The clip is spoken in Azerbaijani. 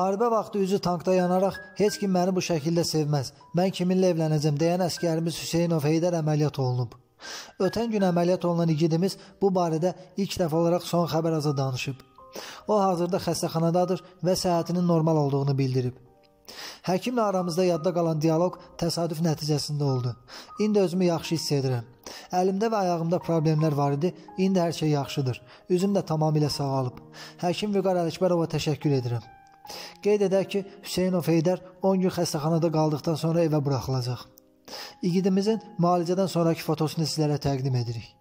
Müharibə vaxtı üzü tankda yanaraq heç kim məni bu şəkildə sevməz. Mən kiminlə evlənəcəm deyən əsgərimiz Hüseynov Heydər əməliyyat olunub. Ötən gün əməliyyat olunan igidimiz bu barədə ilk dəfə olaraq Son Xəbər aza danışıb. O hazırda xəstəxanadadır və səhhətinin normal olduğunu bildirib. Həkimlə aramızda yadda qalan dialoq təsadüf nəticəsində oldu. İndi özümü yaxşı hiss edirəm. Əlimdə və ayağımda problemlər var idi. İndi hər şey yaxşıdır. Üzüm də tamamilə sağalıb. Həkim Vüqar Ələkbərova təşəkkür edirəm. Qeyd edək ki, Hüseynov Heydər 10 gün xəstəxanada qaldıqdan sonra evə buraxılacaq. İgidimizin müalicədən sonraki fotosunu sizlərə təqdim edirik.